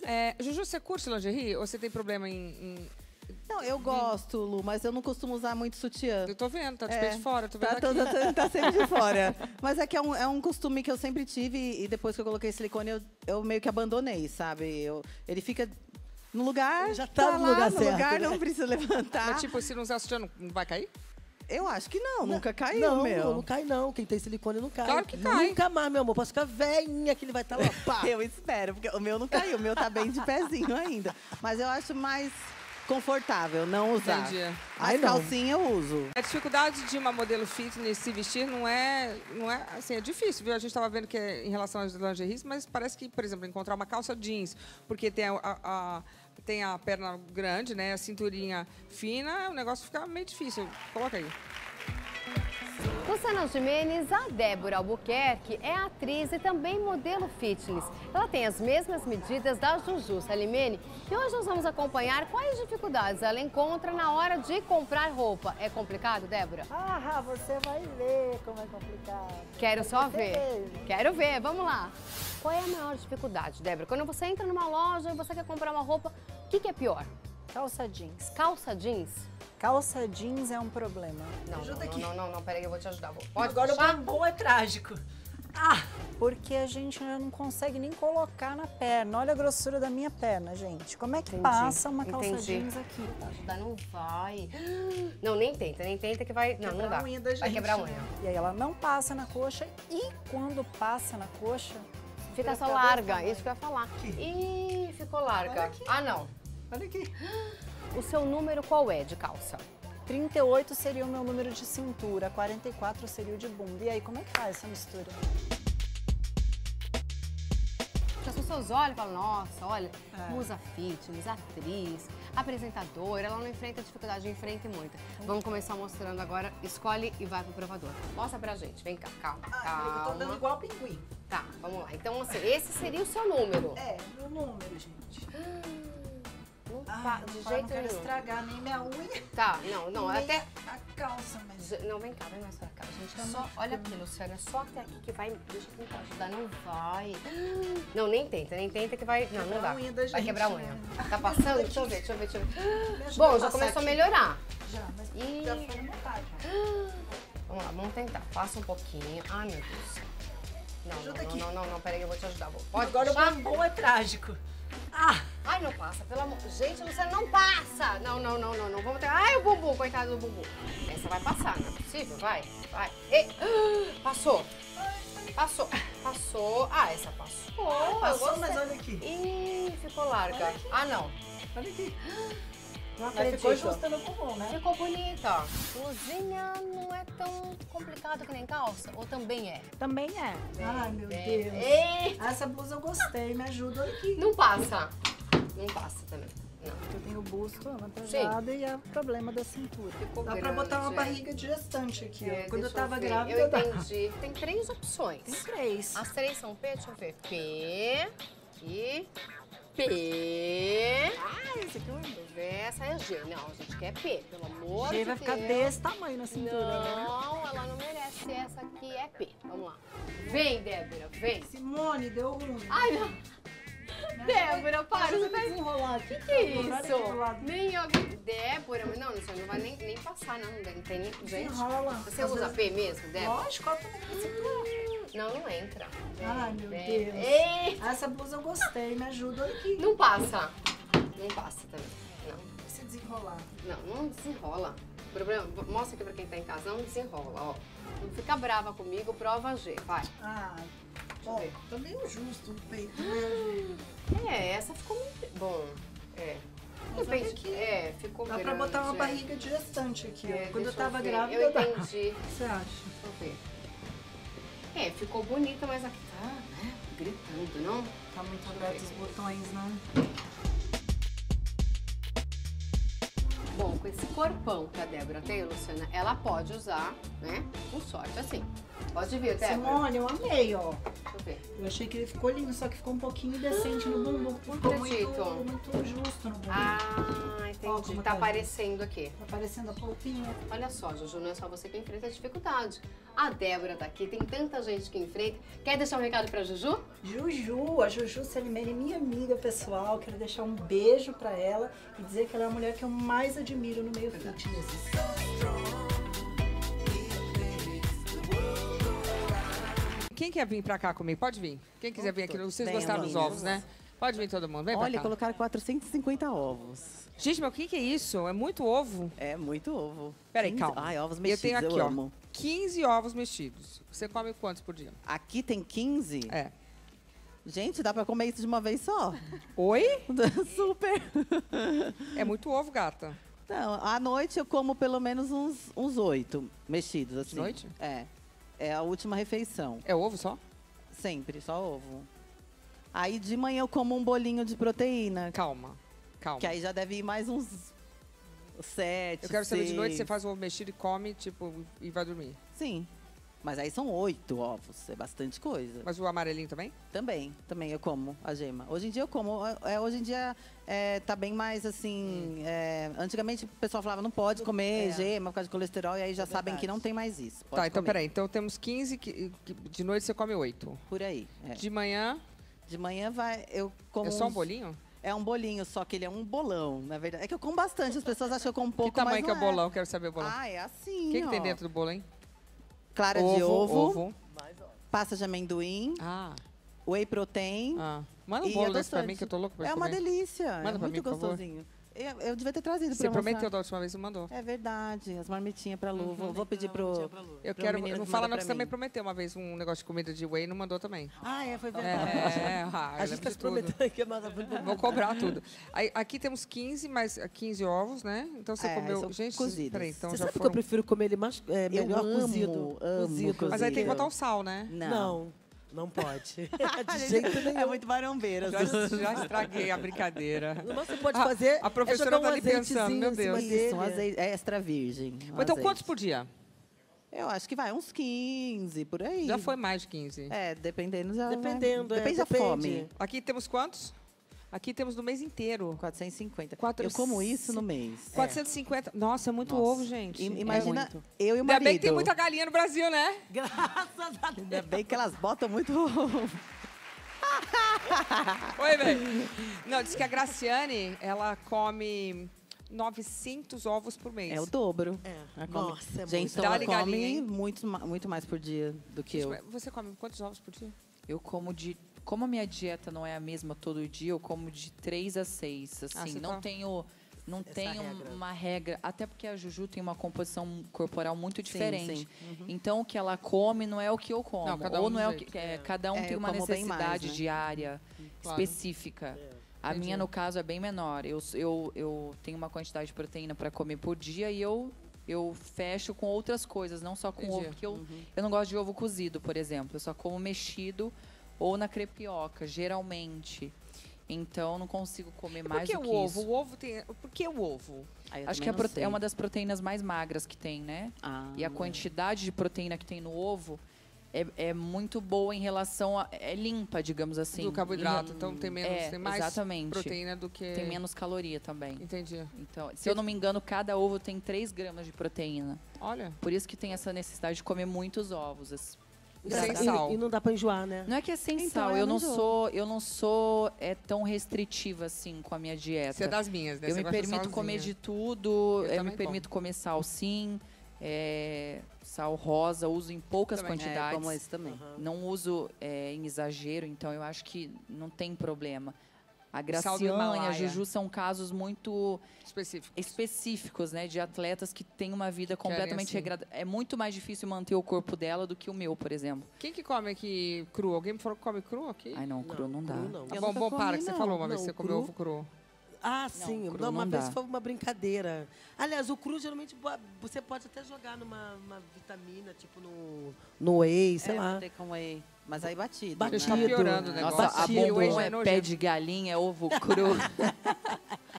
Juju, você curte lingerie ou você tem problema em... Não, eu gosto, Lu, mas eu não costumo usar muito sutiã. Eu tô vendo, tá de peito de fora, tô vendo Tá sempre de fora. Mas é que é um costume que eu sempre tive e depois que eu coloquei silicone, eu meio que abandonei, sabe? Ele fica no lugar, já tá no lugar certo, lugar, né? não precisa levantar. Mas tipo, se não usar sutiã, não vai cair? Eu acho que não, nunca caiu, não, meu. Não cai não, quem tem silicone não cai. Claro que cai. Nunca mais, meu amor, posso ficar velhinha que ele vai estar lá, pá. Eu espero, porque o meu não caiu, o meu tá bem de pezinho ainda. Mas eu acho mais confortável não usar. Entendi. Mas calcinha eu uso. A dificuldade de uma modelo fitness se vestir não é assim, é difícil, viu? A gente estava vendo que é em relação às lingeries, mas parece que, por exemplo, encontrar uma calça jeans, porque tem a perna grande, né? A cinturinha fina, o negócio fica meio difícil. Coloca aí. Luciana Gimenez, a Débora Albuquerque é atriz e também modelo fitness. Ela tem as mesmas medidas da Juju Salimene e hoje nós vamos acompanhar quais dificuldades ela encontra na hora de comprar roupa. É complicado, Débora? Ah, você vai ver como é complicado. Quero só ver. Quero ver, vamos lá. Qual é a maior dificuldade, Débora? Quando você entra numa loja e você quer comprar uma roupa, o que é pior? Calça jeans. Calça jeans? Calça jeans é um problema. Não, peraí, eu vou te ajudar. Pode Agora puxar? o bumbum é trágico. Ah! Porque a gente não consegue nem colocar na perna. Olha a grossura da minha perna, gente. Como é que passa uma calça jeans aqui? Ajudar não vai. Não, nem tenta que vai... Não, não dá. Vai quebrar a unha. E aí ela não passa na coxa e quando passa na coxa... Fica só larga, isso que eu ia falar. Ih, ficou larga. Ah, não. Olha aqui. O seu número qual é de calça? 38 seria o meu número de cintura, 44 seria o de bunda. E aí, como é que faz essa mistura? As pessoas olham e falam, nossa, olha, musa fitness, atriz, apresentadora, ela não enfrenta dificuldade, enfrenta muita. Vamos começar mostrando agora, escolhe e vai pro provador. Mostra pra gente, vem cá, calma. Eu tô dando igual pinguim. Tá, vamos lá. Então, assim, esse seria o seu número. É, meu número, gente. De jeito não quero nenhum. estragar nem minha unha. Tá, não, nem até... a calça, mas... Não, vem cá, vem mais pra cá, gente. Só, olha aqui, Luciana, só até aqui que vai... Deixa eu tentar ajudar, não vai. Não, nem tenta que vai... Não, não dá. Vai quebrar a unha. Tá passando? Deixa eu ver. Bom, já começou a melhorar. Já, mas já foi na metade. Vamos lá, vamos tentar. Passa um pouquinho. Ai, meu Deus. Não, peraí, eu vou te ajudar. Pode Agora puxar? o bumbum é trágico. Ah! Ai, não passa, pelo amor... Gente, Luciana, não passa! Não. Vamos ter... Ai, o bumbum, coitado do bumbum. Essa vai passar, não é possível? Vai. Passou. Ah, essa passou. Passou, mas olha aqui. Ih, ficou larga. Ah, não. Olha aqui. Não Mas acredito. ficou justa no bumbum, né? Ficou bonita. Blusinha não é tão complicado que nem calça? Ou também é? Também é. Ai, meu Deus. Eita. Essa blusa eu gostei, me ajuda aqui. Não passa. Não passa também. Não. Eu tenho o busto avantajado e é o problema da cintura. Ficou Dá pra grande. botar uma barriga de gestante aqui, ó. Quando eu Deixa tava ver. grávida, Eu dá. entendi. Tem 3 opções. Tem 3. As 3 são P, deixa eu ver. P e P. Ah, esse aqui é um... Deixa eu ver, essa é G. Não, a gente quer P, pelo amor de Deus. G vai ficar desse tamanho na cintura, né? Não, ela não merece. Essa aqui é P. Vamos lá. Vem, Débora, vem. Simone, deu ruim. Ai, não. Débora, para, você tá desenrolar aqui. que é isso? Nem eu... Débora, não, isso não vai nem passar, não. Não tem nem... Gente, Desenrola. você usa P mesmo, Débora? Lógico, coloca na cintura. Não entra. Ai, meu Deus. Ei. Essa blusa eu gostei, me ajuda aqui. Não passa. Não passa também. Não. Se desenrolar. Não desenrola. O problema, mostra aqui pra quem tá em casa, não desenrola, ó. Não fica brava comigo, prova G, vai. Ah, Deixa eu ver. tá meio justo o peito, né? Essa ficou muito... Bom, Mas olha aqui. ficou Dá grande. pra botar uma barriga de gestante aqui, ó. Quando eu tava ver. grávida, Eu dá. entendi. O que você acha? Deixa eu ver. Ficou bonita, mas aqui tá, né, gritando, não? Tá muito aberto os botões, né? Bom, com esse corpão que a Débora tem, Luciana, ela pode usar, né, com sorte assim. Pode vir, Débora. Simone, eu amei, ó. Deixa eu ver. Eu achei que ele ficou lindo, só que ficou um pouquinho indecente no bumbum. Ficou muito justo no bumbum. Ah, entendi. Ó, como Tá tá aparecendo aqui. Tá parecendo a polpinha. Olha só, Juju, não é só você que enfrenta a dificuldade. A Débora tá aqui, tem tanta gente que enfrenta. Quer deixar um recado pra Juju? A Juju Salimene é minha amiga pessoal. Quero deixar um beijo pra ela e dizer que ela é a mulher que eu mais admiro no meio fitness. Quem quer vir pra cá comigo? Pode vir. Quem quiser vir aqui, vocês gostaram dos ovos, né? Pode vir todo mundo, vem pra Olha, cá. colocaram 450 ovos. Gente, mas o que é isso? É muito ovo. É muito ovo. Peraí, 15 calma. Ai, ovos Eu mexidos, tenho aqui, ó, amo. 15 ovos mexidos. Você come quantos por dia? Aqui tem 15? É. Gente, dá pra comer isso de uma vez só? Oi? Super. É muito ovo, gata. Não, à noite eu como pelo menos uns 8 mexidos, assim. De noite? É. É a última refeição. É ovo só? Sempre, só ovo. Aí de manhã eu como um bolinho de proteína. Calma, calma. Que aí já deve ir mais uns 7, Eu quero saber de 6. noite, você faz o ovo mexido e come, tipo, e vai dormir. Sim. Mas aí são 8 ovos, é bastante coisa. Mas o amarelinho também? Também eu como a gema. Hoje em dia eu como. Hoje em dia tá bem mais assim. Antigamente o pessoal falava não pode comer gema por causa de colesterol, e aí já sabem que não tem mais isso. Pode Tá, então comer. peraí. Então temos 15, de noite você come 8. Por aí. É. De manhã De manhã eu como. é só um bolinho? É um bolinho, só que ele é um bolão, na verdade. É que eu como bastante, as pessoas acham que eu como um pouco, Que tamanho mas que é o não bolão? Quero saber o bolão. Ah, é assim, O que ó. tem dentro do bolo, hein? Clara de ovo, ovo. pasta de amendoim, Ah, whey protein. Manda um e bolo desse pra adoçante. mim que eu tô louco pra É comer. uma delícia. Manda é pra muito mim, por favor. gostosinho. Eu devia ter trazido Você pra mostrar. prometeu da última vez e mandou. É verdade, as marmitinhas pra Lu. Vou pedir pro... Eu pro quero. menino Não que fala manda não, que pra você também mim. prometeu uma vez um negócio de comida de whey e não mandou também. Ah, foi verdade. A A gente tá se prometendo que é mais Vou cobrar tudo. Aí, aqui temos 15, mais 15 ovos, né? Então você comeu. são Gente, cozidos. peraí, então Você já sabe que foram. eu prefiro comer ele mais, melhor amo, cozido. amo cozido. Mas aí tem que botar o sal, né? Não pode. De jeito nenhum. É muito marombeira. Já estraguei a brincadeira. Mas você pode fazer. A professora jogar tá ali pensando, meu Deus. Isso, um azeite extra virgem. Então quantos por dia? Eu acho que vai uns 15, por aí. Já foi mais de 15. Dependendo já. Dependendo, Depende da fome. Aqui temos quantos? Aqui temos no mês inteiro. 450. Quatro- Eu como isso no mês. 450. Nossa, é muito Nossa. ovo, gente. Imagina muito. eu e o Ainda marido. bem que tem muita galinha no Brasil, né? Graças a Deus. Ainda bem que elas botam muito ovo. Oi, velho. Não, diz que a Graciane, ela come 900 ovos por mês. É o dobro. É. Ela come- Nossa, é Gente, muito. então ela Dá-lhe galinha, hein? come muito mais por dia do que eu. Você come quantos ovos por dia? Eu como Como a minha dieta não é a mesma todo dia, eu como de 3 a 6. Assim, você não tá- tenho. Não Essa tenho regra. uma regra, até porque a Juju tem uma composição corporal muito diferente. sim. Então, o que ela come não é o que eu como. Não, cada um ou do não é o jeito. que. Cada um É, tem eu uma como bem mais, necessidade né? diária Claro. específica. A Entendi. minha, no caso, é bem menor. Eu tenho uma quantidade de proteína para comer por dia e eu fecho com outras coisas, não só com Entendi. ovo. Porque eu não gosto de ovo cozido, por exemplo. Eu só como mexido ou na crepioca, geralmente. Então, não consigo comer Por mais que do que o ovo? isso. O ovo tem. Por que o ovo? Aí eu Acho que também não sei. é uma das proteínas mais magras que tem, né? Ah, E a quantidade de proteína que tem no ovo é muito boa em relação a... É limpa, digamos assim. Do carboidrato. Então tem menos. É, tem mais exatamente. proteína do que. Tem menos caloria também. Entendi. Então, se eu não me engano, cada ovo tem 3 gramas de proteína. Olha. Por isso que tem essa necessidade de comer muitos ovos. Sem sal. E não dá pra enjoar, né? Não é que é sem Então, sal, eu eu não não sou tão restritiva assim com a minha dieta. Você é das minhas, né? Eu Você me gosta permito sozinha. comer de tudo, Eu eu também me permito comer sal sim, sal rosa, uso em poucas Também. quantidades. como esse também. Não uso em exagero, então eu acho que não tem problema. A Sal do Graciane e a Himalaia. Juju são casos muito Específico. específicos, né? De atletas que têm uma vida completamente assim. regrada. É muito mais difícil manter o corpo dela do que o meu, por exemplo. Quem que come aqui cru? Alguém me falou que come cru aqui? Ai, não, cru não dá. Não. Ah, Eu bom, nunca bom, para, comi, que você não. falou uma vez Não, que você comeu cru. ovo cru. Ah, sim. cru Não, uma não vez dá. foi uma brincadeira. Aliás, o cru geralmente você pode até jogar numa vitamina, tipo no whey, sei lá. Não tem como aí. Mas aí batido. Batido. Tá piorando o negócio. Nossa, a Batido. bombom Hoje é nojento. pé de galinha, é ovo cru.